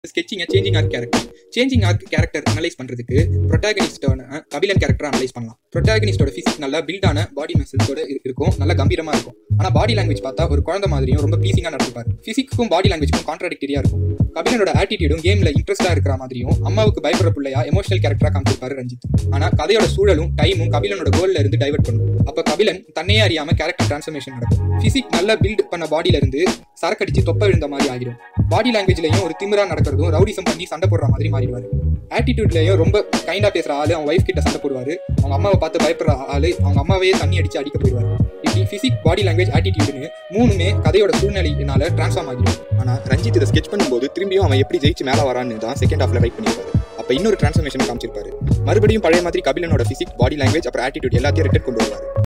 Sketching changing arc character. Changing arc character analyse பண்றதுக்கு ப்ரொட்டாகனிஸ்டோட Kabilan character analyse பண்ணலாம். ப்ரொட்டாகனிஸ்டோட physics நல்லா பில்டான பாடி மசில்ஸோட இருக்கும், நல்லா கம்பீரமா இருக்கும். ஆனா பாடி லாங்குவேஜ் பார்த்தா ஒரு குழந்தை மாதிரியும் ரொம்ப ப்ளீசிங்கா நடந்துப்பாரு. ஃபிசிக்ஸ்க்கும் பாடி லாங்குவேஜ்க்கும் கான்ட்ராடிக்டரியா இருக்கும். கபிலனோட ஆட்டிடியூடும் கேம்ல இன்ட்ரெஸ்டா இருக்கிற மாதிரியும் அம்மாவுக்கு பயப்படுற பிள்ளையா எமோஷனல் கேரக்டரா காமிச்சிருப்பாரு ரஞ்சித். ஆனா கதையோட சூழலும் டைமும் கபிலனோட கோல்ல இருந்து டைவர்ட் பண்ணும். அப்ப கபிலன் தன்னையே அறியாம கேரக்டர் டிரான்ஸ்ஃபர்மேஷன் நடக்கும். பிசிக் நல்லா பில்ட் பண்ண பாடியில இருந்து சரக்கடிச்சு தொப்ப விழுந்த மாதிரி ஆகிடும். பாடி லாங்குவேஜ்லயும் ஒரு திமிரா நடக்கிறதும் ரவுடிசம் பண்ணி சண்டை போடுற மாதிரி மாறிடுவாரு. ஆட்டிடியூட்லயும் ரொம்ப கைண்டா பேசுற ஆளு அவங்க ஒய்ஃப் கிட்ட சண்டை போடுவாரு. அவங்க அம்மாவை பார்த்து பயப்படுற ஆளு அவங்க அம்மாவையே தண்ணி அடிச்சு அடிக்க போயிடுவாரு. இப்படி பிசிக், பாடி லாங்குவேஜ், ஆட்டிடியூட்னு மூணுமே கதையோட சூழ்நிலையினால டிரான்ஸ்ஃபார்ம் ஆகிடும். ஆனா ரஞ்சித் இதை ஸ்கெச் பண்ணும்போது திரும்பியும் அவன் எப்படி ஜெயிச்சு மேல வரான்னு தான் செகண்ட் ஹாஃப்ல ரைட் பண்ணிருப்பாரு. அப்ப இன்னொரு டிரான்ஸ்ஃபர்மேஷன் காமிச்சிருப்பாரு. மறுபடியும் பழைய மாதிரி கபிலனோட பிசிக், பாடி லாங்குவேஜ் அப்புறம் ஆட்டிடியூட் எல்லாத்தையும் ரிட்டர்ன் கொண்டு வருவாரு.